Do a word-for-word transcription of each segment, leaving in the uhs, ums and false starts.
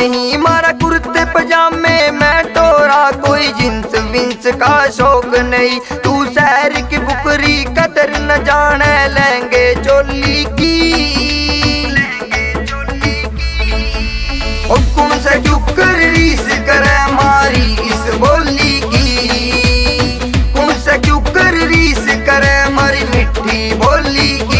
नहीं मारा कुर्ते पजामे मैं टोरा, कोई जींस विंस का शौक नहीं। तू शहर की फुकरी कदर न जाने लेंगे चोली की। और कौन सा क्यों कर रीस करे मारी इस बोली की, कौन सा क्यों कर रीस करे मारी मिठी बोली की।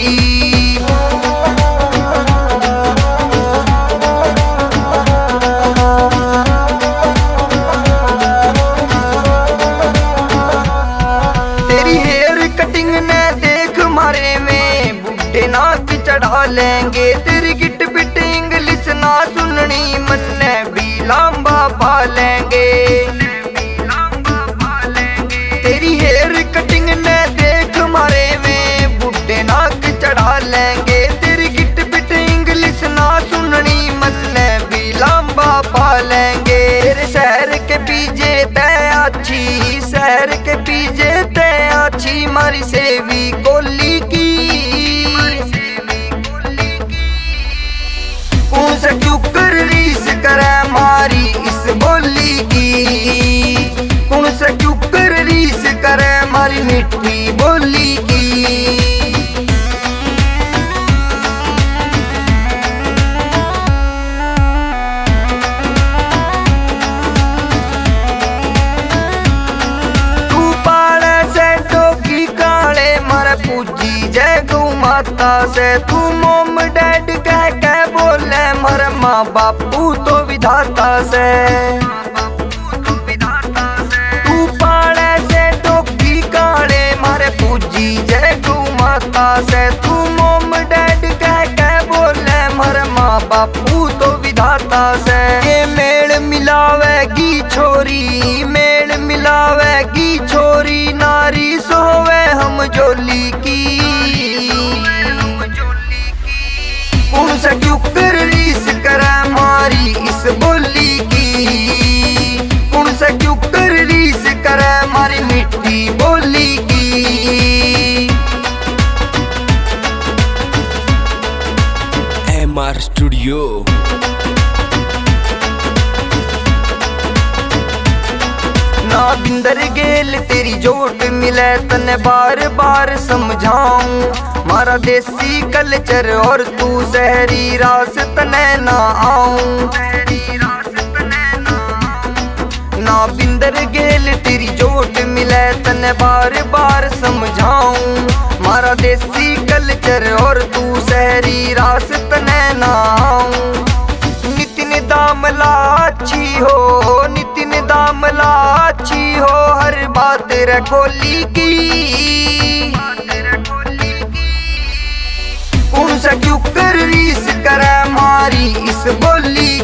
नाक चढ़ा लेंगे तेरी गिट पिट इंग्लिश ना सुननी मन्ने भी लांबा पा लेंगे। तेरी हेयर कटिंग ने देख मारे में बुढ़े नाक चढ़ा लेंगे। तेरी गिट पिट इंग्लिश ना सुननी मन्ने भी लांबा पा लेंगे। तेरे शहर के पीछे तय अच्छी, शहर के पीछे तय अच्छी मारी सेवी कोली की। कौन सा क्यों कर रीस करे मारी इस बोली की, कौन सा क्यों कर रीस करे मारी मिठी बोली की। तू पाले से डोगी काले मारे पूजी जय गौ माता से। तू मोम डैड कह के बोले मर माँ बापू तो विधाता से। तू पाले से डोगी काले मारे पूजी जय गौ माता से। तू मोम डैड कह के बोले मर माँ बापू तो विधाता से। ये मेल मिलावेगी छोरी, मेल मिलावेगी छोरी नारी सोवे हम जोली की। कौन सा क्यों कर रीस करे मारी इस बोली की, कौन सा क्यों कर रीस करे मारी मिठी बोली की। M R studio. ना बिंदर गेल तेरी जोट मिले तने बार बार समझाऊं। मारा देसी कल्चर और तू शहरी रास्ते ना आऊं। ना बिंदर गेल तेरी जोट मिले तने बार बार समझाऊं। मारा देसी कल्चर और तू शहरी रास्ते ना आऊं। नितिन दामला अच्छी हो, नितिन दामला अच्छी हो हर बात रखोली की। कौन सा क्यों कर रीस करे मारी इस बोली